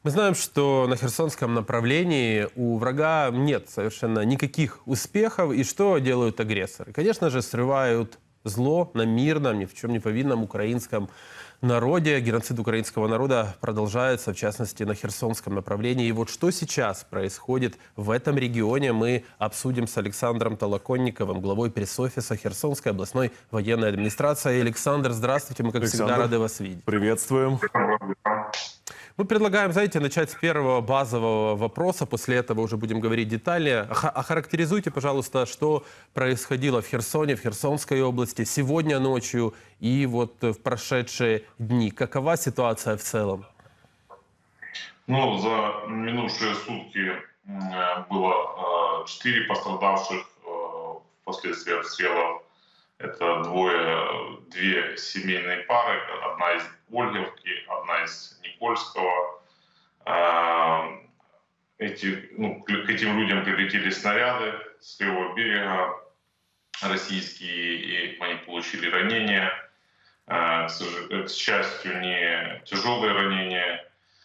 Мы знаем, что на Херсонском направлении у врага нет совершенно никаких успехов. И что делают агрессоры? Конечно же, срывают зло на мирном, ни в чем не повинном украинском народе. Геноцид украинского народа продолжается, в частности, на Херсонском направлении. И вот что сейчас происходит в этом регионе, мы обсудим с Александром Толоконниковым, главой пресс-офиса Херсонской областной военной администрации. Александр, здравствуйте, мы, как всегда, рады вас видеть. Приветствуем. Мы предлагаем, знаете, начать с первого базового вопроса, после этого уже будем говорить детальнее. Охарактеризуйте, пожалуйста, что происходило в Херсоне, в Херсонской области сегодня ночью и вот в прошедшие дни. Какова ситуация в целом? Ну, за минувшие сутки было 4 пострадавших впоследствии обстрелов. Это две семейные пары, одна из Ольгевки, одна из Никольского. К этим людям прилетели снаряды с левого берега российские, и они получили ранения. К счастью, не тяжелые ранения,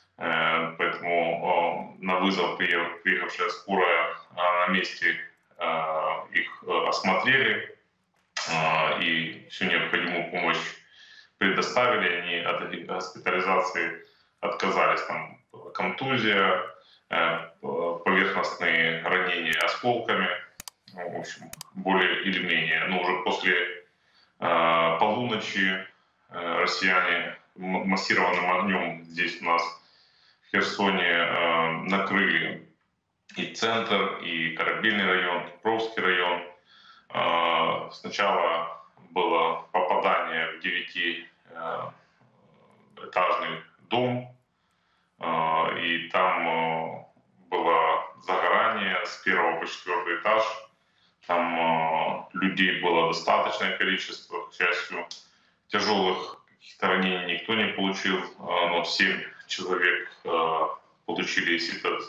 поэтому на вызов приехавшая скорая на месте их осмотрели и всю необходимую помощь предоставили. Они от госпитализации отказались. Там контузия, поверхностные ранения осколками, в общем, более или менее. Но уже после полуночи россияне массированным огнем здесь у нас в Херсоне накрыли и центр, и Корабельный район, Покровский район. Сначала было попадание в 9-этажный дом, и там было загорание с 1 по 4 этаж. Там людей было достаточное количество, к счастью, тяжелых каких-то ранений никто не получил, но 7 человек получили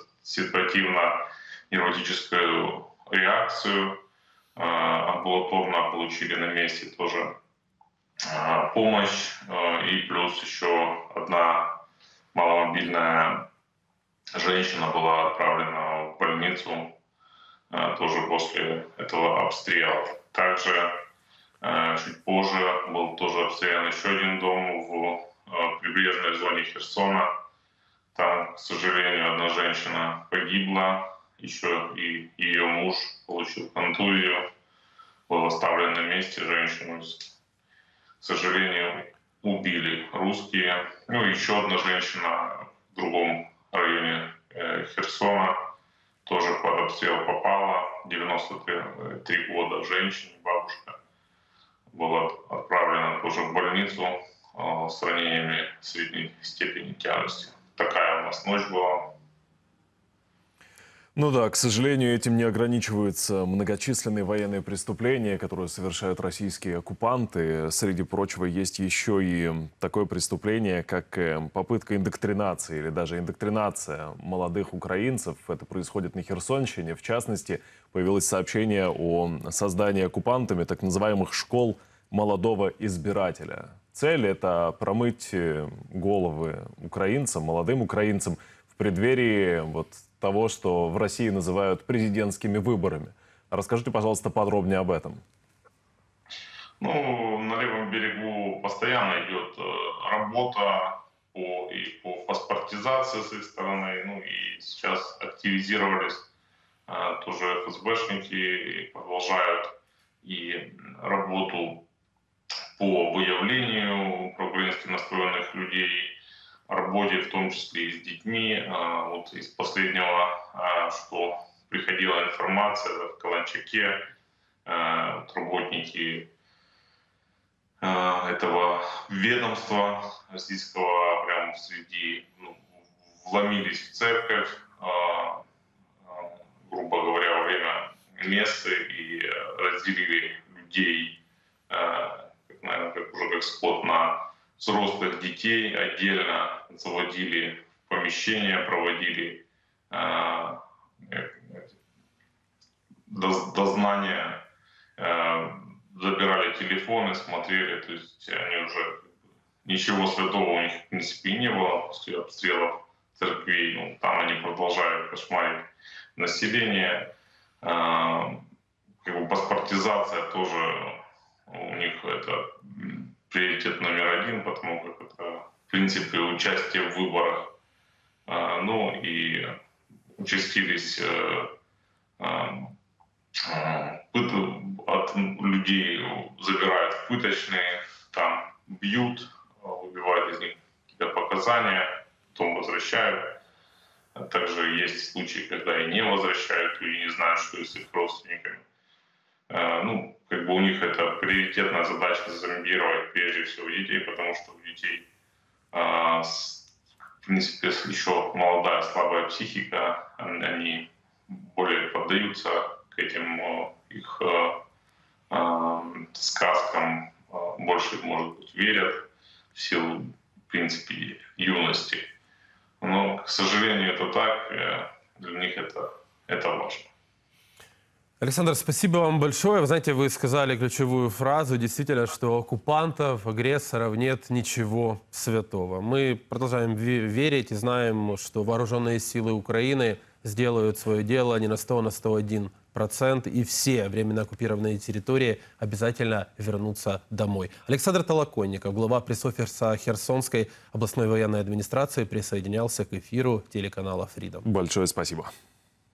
ситуативно-невротическую реакцию. Амбулаторно получили на месте тоже помощь. И плюс еще одна маломобильная женщина была отправлена в больницу тоже после этого обстрела. Также чуть позже был тоже обстрелян еще один дом в прибрежной зоне Херсона. Там, к сожалению, одна женщина погибла, еще и ее муж получил контузию, был оставлен на месте. Женщину, к сожалению, убили русские. Ну и еще одна женщина в другом районе Херсона тоже под обстрел попала. 93 года женщина, бабушка, была отправлена тоже в больницу с ранениями средней степени тяжести. Такая у нас ночь была. Ну да, к сожалению, этим не ограничиваются многочисленные военные преступления, которые совершают российские оккупанты. Среди прочего, есть еще и такое преступление, как попытка индоктринации или даже индоктринация молодых украинцев. Это происходит на Херсонщине. В частности, появилось сообщение о создании оккупантами так называемых школ молодого избирателя. Цель – это промыть головы украинцам, молодым украинцам в преддверии того, что в России называют президентскими выборами. Расскажите, пожалуйста, подробнее об этом. Ну, на левом берегу постоянно идет работа по паспортизации с их стороны. Ну и сейчас активизировались тоже ФСБшники и продолжают и работу по выявлению проукраински настроенных людей, работе в том числе и с детьми. Вот из последнего, что приходила информация в Каланчаке, работники этого ведомства российского прямо вломились в церковь, грубо говоря, во время мессы и разделили людей, как скот, на взрослых детей, отдельно заводили в помещения, проводили дознание, забирали телефоны, смотрели. То есть они уже ничего святого у них в принципе не было после обстрелов церквей. Ну, там они продолжают кошмарить население. Как бы паспортизация тоже у них это приоритет номер один, потому как это, в принципе, участие в выборах. Ну и участились от людей забирают в пыточные, там бьют, выбивают из них какие-то показания, потом возвращают. Также есть случаи, когда и не возвращают, и не знают, что с их родственниками. Ну, как бы у них это приоритетная задача зомбировать прежде всего детей, потому что у детей, в принципе, еще молодая, слабая психика, они более поддаются к этим их сказкам, больше, может быть, верят в силу, в принципе, юности. Но, к сожалению, это так, для них это важно. Александр, спасибо вам большое. Вы знаете, вы сказали ключевую фразу, действительно, что у оккупантов, агрессоров нет ничего святого. Мы продолжаем верить и знаем, что вооруженные силы Украины сделают свое дело не на 100, а на 101%, и все временно оккупированные территории обязательно вернутся домой. Александр Толоконников, глава пресс-офиса Херсонской областной военной администрации, присоединялся к эфиру телеканала «Фридом». Большое спасибо.